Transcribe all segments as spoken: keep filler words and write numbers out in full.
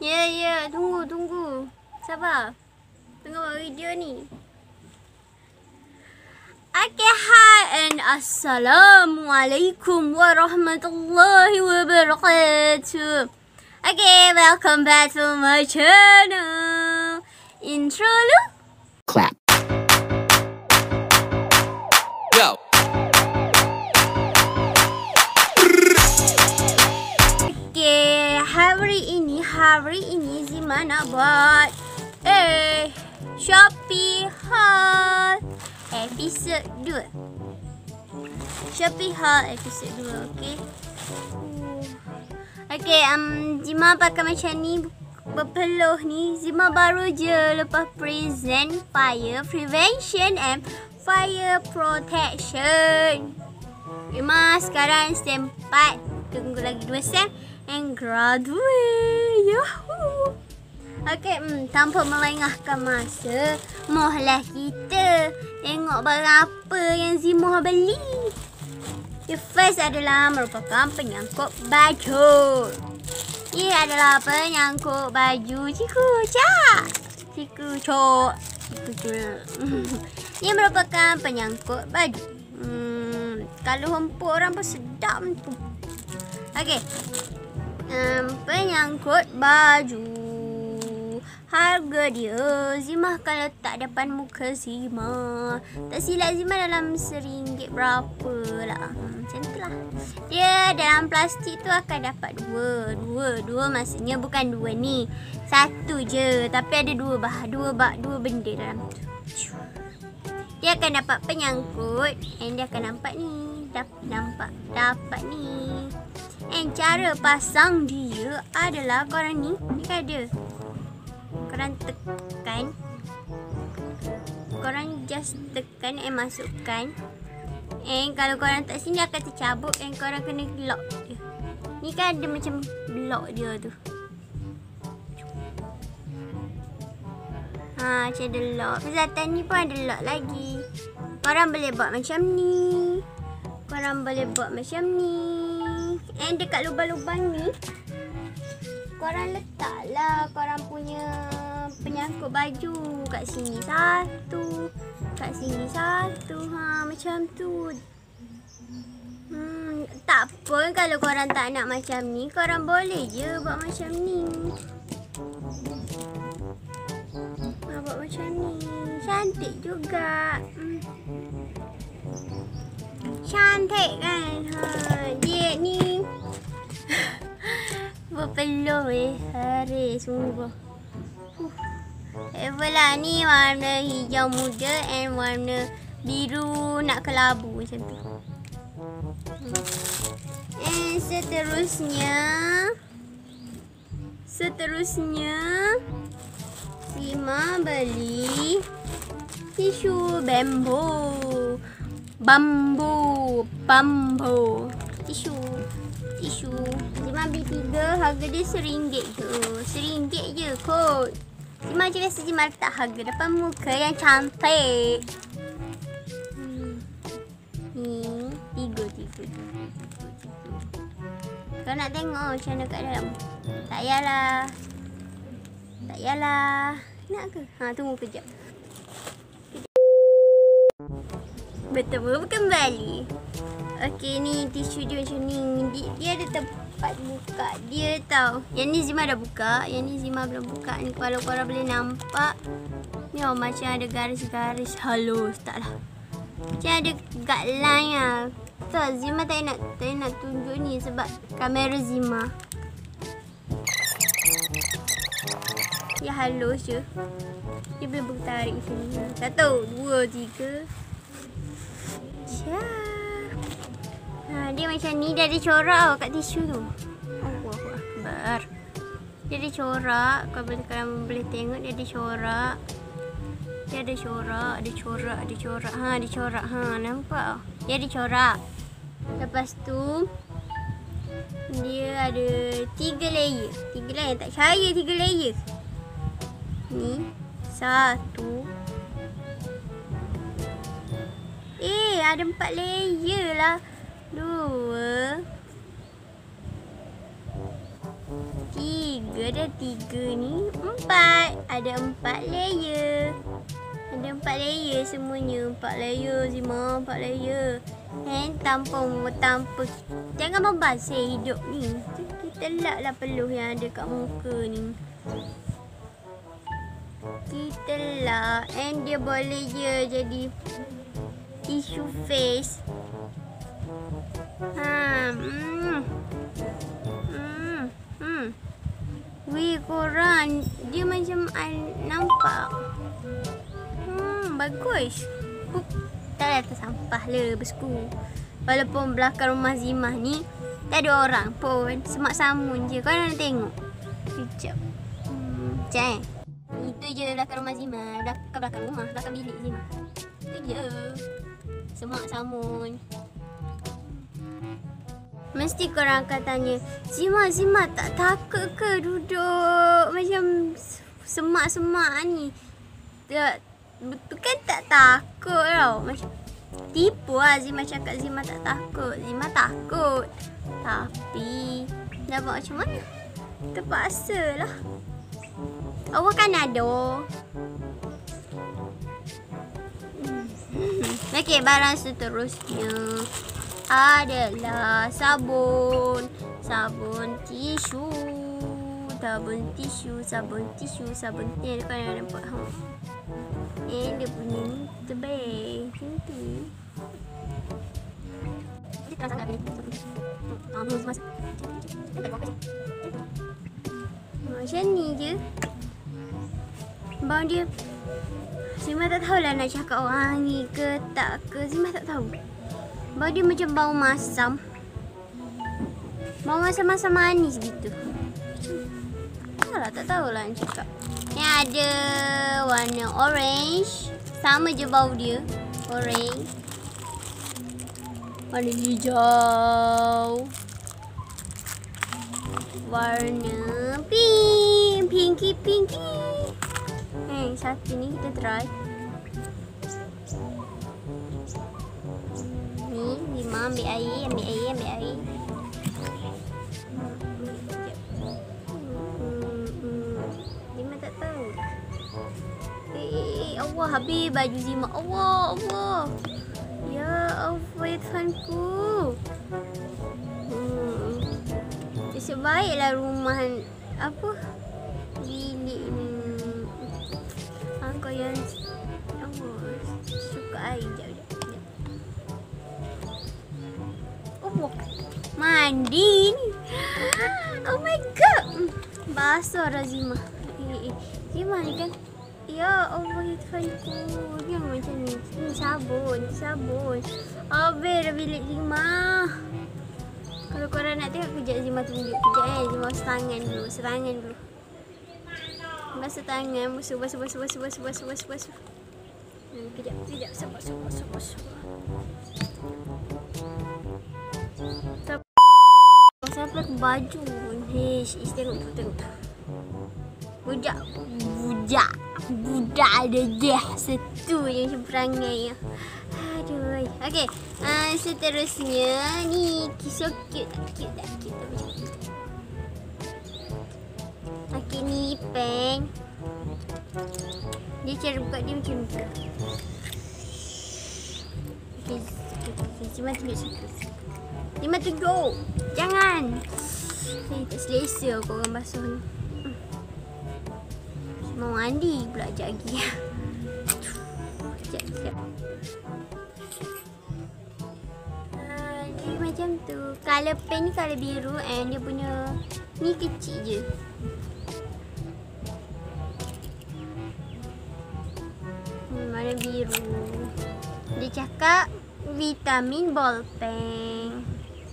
Ya, ya. Tunggu, tunggu. Sabar. Tengok video ni. Okay, hi and assalamualaikum warahmatullahi wabarakatuh. Okay, welcome back to my channel. Intro lu. Clap. Go. Okay, hari ini, hari ini Zima nak buat eh Shopee Haul episod dua. Shopee Haul episod dua, okay. Okay, um, Zima pakai macam ni, berpeluh ni. Zima baru je lepas present fire prevention and fire protection. Zima sekarang stem empat. Tunggu lagi dua sem and graduate. Yahoo. Okay, hmm, tanpa melengahkan masa, mohlah kita tengok barang apa yang Zima beli. The first adalah merupakan penyangkut baju. Ia adalah penyangkut baju Ciku Cak. Ciku Cok. Ciku Cok. Ia merupakan penyangkut baju. Hmm, kalau hempuk orang pun sedap tu. Okey. Um, penyangkut baju. Harga dia Zima akan letak depan muka Zima. Tak silap Zima dalam seringgit berapa lah. Hmm, macam tu lah. Dia dalam plastik tu akan dapat dua. Dua. Dua maksudnya bukan dua ni. Satu je. Tapi ada dua bah, dua bah, dua benda dalam tu. Dia akan dapat penyangkut. And dia akan nampak ni. Dapat nampak. Dapat ni. And cara pasang dia adalah korang ni. Ni kan ada. Korang tekan. Korang just tekan and masukkan. And kalau korang tak sini akan tercabut. And korang kena lock dia. Ni kan ada macam lock dia tu. Ha, macam ada lock. Peserta ni pun ada lock lagi. Korang boleh buat macam ni. Korang boleh buat macam ni. And dekat lubang-lubang ni, korang letaklah korang punya penyangkut baju. Kat sini satu, kat sini satu. Ha, macam tu. Hmm, tak pun kalau korang tak nak macam ni, korang boleh je buat macam ni. Ha, buat macam ni. Cantik juga. Hmm. Cantik kan? Ha, dia ni berpeluh eh. Hari sungguh. Huh. Evelah ni warna hijau muda and warna biru nak kelabu macam tu. Hmm. And seterusnya, seterusnya Zima beli tisu bambu. Bambu, bambu, tisu, tisu. Zima beli tiga, harga dia seringgit je. Seringgit je kot. Zima je rasa Zima letak harga depan muka yang cantik. Hmm. Ni, tiga, tiga, tiga. Kau nak tengok macam mana kat dalam? Tak payahlah. Tak payahlah. Nak ke? Ha, tunggu kejap. Bertemu kembali. Okey, ni tisu dia macam ni. Dia ada tempat buka dia tau. Yang ni Zima dah buka. Yang ni Zima belum buka. Ni kalau korang boleh nampak. Ni oh, macam ada garis-garis halus. Taklah. Macam ada guideline lah. Tak, Zima tak nak, tak nak tunjuk ni sebab kamera Zima. Dia halus je. Dia boleh bertarik sini. Satu, dua, tiga. Ha, dia macam ni. Dia ada corak tau kat tisu tu. Allahu Akbar. Dia ada corak. Kalau boleh, kalian boleh tengok dia ada corak. Dia ada corak. Ada corak. Ada corak. Ha, ada corak. Ha, nampak tau. Dia ada corak. Lepas tu dia ada tiga layer. Tiga layer. Tak percaya tiga layer. Ni. Satu. Eh, ada empat layer lah. Dua. Tiga. tiga. Ada tiga ni. Empat. Ada empat layer. Ada empat layer semuanya. Empat layer Zima. Empat layer. And tanpa tanpa jangan membazir hidup ni. Kita laklah peluh yang ada kat muka ni. Kita lak. And dia boleh je jadi tissue face. Ha, hmm. Hmm. Hmm. Weh korang, dia macam I nampak. Hmm, bagus. Hup. Tak ada sampah le besku. Walaupun belakang rumah Zimah ni tak ada orang pun, semak samun je. Kau nak tengok? Kejap. Hmm, macam eh. Itu je belakang rumah Zimah, belakang belakang rumah, belakang bilik Zimah. Itu je. Semak samun. Mesti korang akan tanya, Zimah, Zimah tak takut ke duduk macam semak-semak ni? Tak, betul kan tak takut tau. Macam tipu lah Zimah cakap Zimah tak takut. Zimah takut. Tapi nak buat macam mana? Terpaksa lah. Awak kan ada. Okey, barang seterusnya adalah sabun. Sabun tisu. Sabun tisu, sabun tisu, sabun tisu. Kau nak nampak? Ha. Eh, dia punya ni tebal. Macam tu. Dia terang sangat ni. Ah, belum semasa. Macam ni je. Bang dia. Zimah tak tahulah nak cakap orang ni ke tak ke. Zimah tak tahu. Bau dia macam bau masam. Bau masam-masam manis gitu. Alah, tak tahulah nak cakap. Ni ada warna orange. Sama je bau dia. Orange. Warna hijau. Warna pink. Pinky, pinky. Eh, satu ni kita try. Ni, Zimah ambil air, ambil air, ambil air. Zimah tak tahu. Eh, eh, eh, Allah, habis baju Zimah. Allah, Allah. Ya Allah, ya Tuhanku. Hmm. Sebaiklah rumah apa? Bilik ni. Kau yang oh, suka air. Sekejap, sekejap. Oh, mandi ni. Oh my god. Basah dah Zimah. Eh, eh. Zimah ni kan. Ya Allah, ya Tuhanku. Jangan macam ni. Ni sabun, sabun. Habis dah bilik Zimah. Kalau korang nak tengok, kejap Zimah tunjuk. Kejap eh. Zimah setangan dulu. Setangan dulu. Basuh tangan, basuh, basuh, basuh, basuh, basuh, basuh, basuh, basuh. Hmm, kejap, kejap, sabar, sabar, sabar, sabar. Sampai ke baju. Hei, Ish, tengok tu, tengok tu. Budak, budak, budak ada dia. Satu je macam perangai. Aduh. Okey, uh, seterusnya ni so cute, cute tak, cute tak macam tu. Okey, ni pen. Dia cara buka dia macam tu. Okey, okey, Zimah tunjuk satu. Zimah tunjuk. Jangan. Eh, tak selesa korang basuh ni. Hmm. Mau mandi pula sekejap lagi. Sekejap, sekejap. Uh, dia macam tu. Colour pen ni colour biru and dia punya ni kecil je. Warna biru. Dia cakap vitamin ballpen.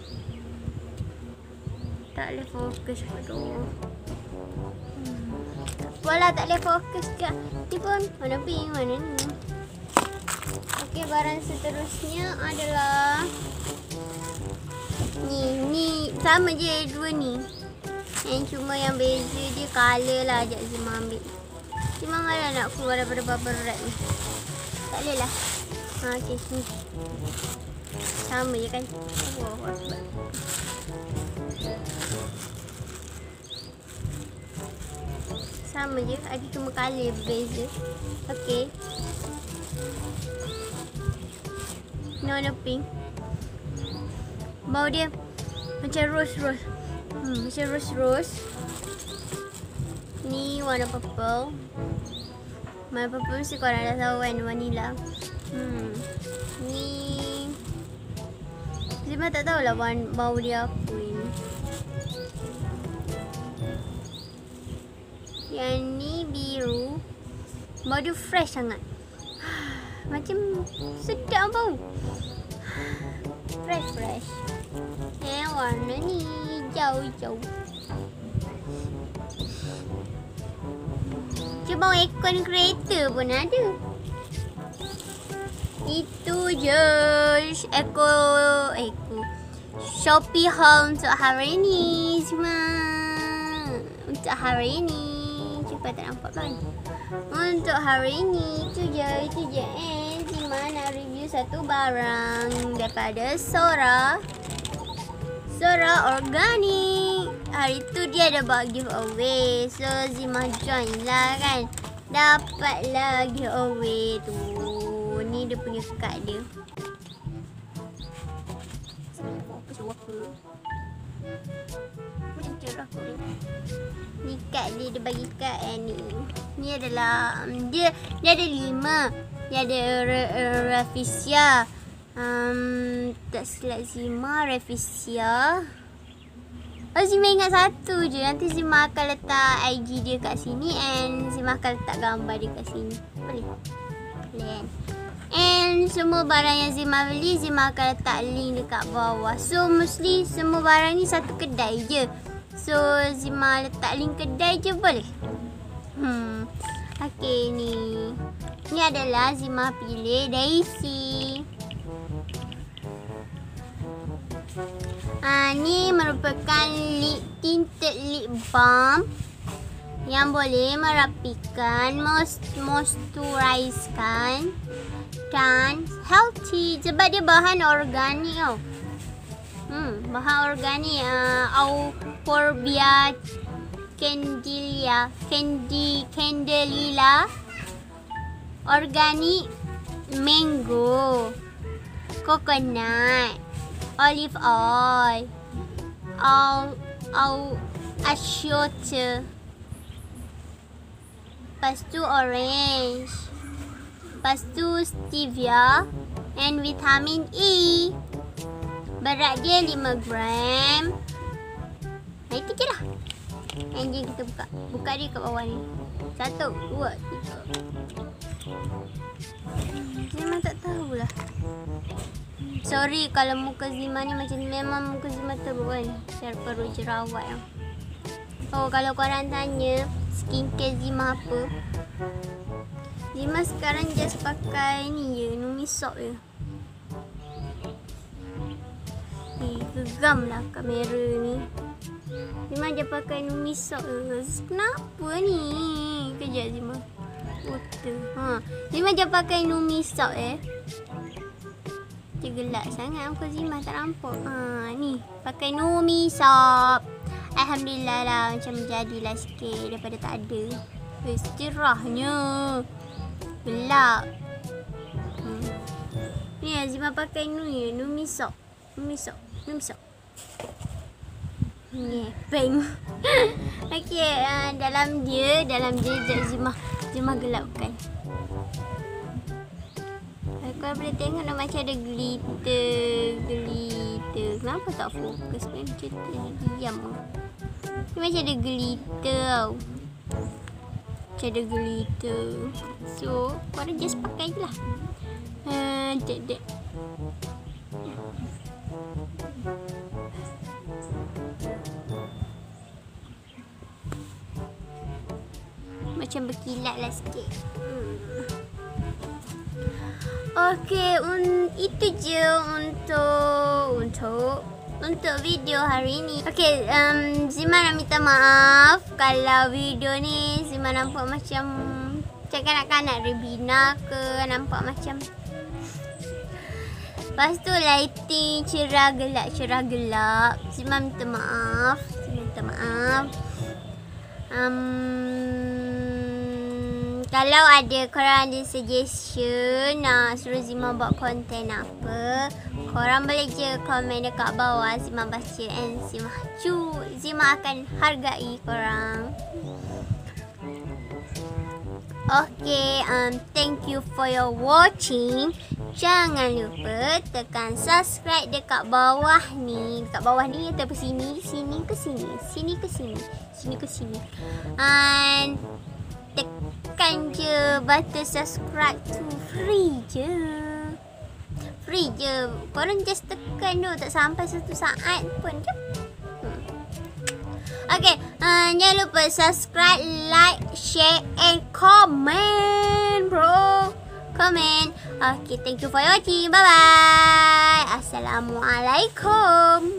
Tak boleh fokus. Aduh. Hmm. Tak apalah, tak boleh fokus ke. Ni pun warna pink, warna ni. Okey, barang seterusnya adalah ni. Ni sama je dua ni. Yang cuma yang beza dia colour lah. Sekejap Zimah ambil. Zimah malah nak keluar daripada bubble wrap ni. Tak boleh lah. Ha, okey, ni. Sama je kan. Oh, Akbar. sama je, ada cuma colour berbeza. Okay. Ni warna pink. Bau dia macam rose-rose. Hmm, macam rose-rose. Ni warna purple. Warna purple mesti korang dah tahu kan, vanilla. Hmm. Ni Zima tak tahulah bau dia apa ini. Yang ni biru. Bau dia fresh sangat. Macam sedap bau. Fresh fresh. Yang warna ni hijau-hijau. Cuba aircon kereta pun ada. Itu je Eko Eko Shopee haul untuk hari ini Zima. Untuk hari ini Cuba tak nampak kan. Untuk hari ini Itu je Itu je And Zima nak review satu barang daripada Sora Sora Organic. Hari tu dia ada buat giveaway. So Zima join lah kan. Dapatlah giveaway tu. Ni dia punya kad dia. Ni kad dia, dia bagi kad eh, ni. Ni adalah um, dia dia ada lima. Dia ada Rafflesia. Um, tak silap Zima Rafflesia. Oh, Zima ingat satu je. Nanti Zima akan letak I G dia kat sini and Zima akan letak gambar dia kat sini. Boleh? Boleh. And semua barang yang Zima beli, Zima akan letak link dekat bawah. So mostly semua barang ni satu kedai je. So Zima letak link kedai je boleh? Hmm. Okay ni. Ni adalah Zima pilih Daisy. Ah, ni merupakan lip tinted lip balm yang boleh merapikan, moisturizekan dan healthy sebab dia bahan organik tau. Hmm, bahan organik uh, Euphorbia Candelia, Candy, Candelilla, organik mango, coconut, olive oil, all, all ashiote, lepas tu orange, lepas tu stevia and vitamin E. Berat dia lima gram. Nah, itu je lah. And jom kita buka. Buka dia kat bawah ni. Satu, dua, tiga. Zima tak tahulah. Sorry kalau muka Zima ni macam ni. Memang muka Zima teruk kan. Secara perut jerawat yang. Oh, kalau korang tanya skincare Zima apa, Zima sekarang just pakai ni je, Numisop je. Eh, gegam lah kamera ni. Zima je pakai Numisop je. Kenapa ni? Kejap Zima. Water. Ha. Zima je pakai Numisop eh. Dia gelap sangat muka Zima, tak nampak. Ha, ni. Pakai Numisop. Alhamdulillah lah, macam jadilah sikit daripada tak ada. Eh, cerahnya. Gelap. Hmm. Ni Zima pakai ni, Numisop. Numisop. Numisop. Ni, bang. Okey, uh, dalam dia, dalam dia jap Zima, Zima gelapkan. Korang boleh tengok dah macam ada glitter, glitter. Kenapa tak fokus kan? Macam tu diam. Ni macam ada glitter tau. Macam ada glitter. So, korang just pakai je lah. Haa, dek dek. Macam berkilat lah sikit. Hmm. Okey, un, itu je untuk untuk untuk video hari ini. Okey, um, Zima nak minta maaf kalau video ni Zima nampak macam macam kanak-kanak Rebina ke, nampak macam. Lepas tu lighting cerah gelap, cerah gelap. Zima minta maaf, Zima minta maaf. Um, Kalau ada korang ada suggestion nak suruh Zima buat konten apa, korang boleh je komen dekat bawah. Zima baca and Zima cu Zima akan hargai korang. Okay, um, thank you for your watching. Jangan lupa tekan subscribe dekat bawah ni. Dekat bawah ni atau sini, sini ke sini, sini ke sini, sini ke sini. And tekan je button subscribe tu, free je. Free je. Korang just tekan tu, tak sampai satu saat pun je. Hmm. Okay, uh, jangan lupa subscribe, like, share and comment bro. Comment. Okay, thank you for watching. Bye bye. Assalamualaikum.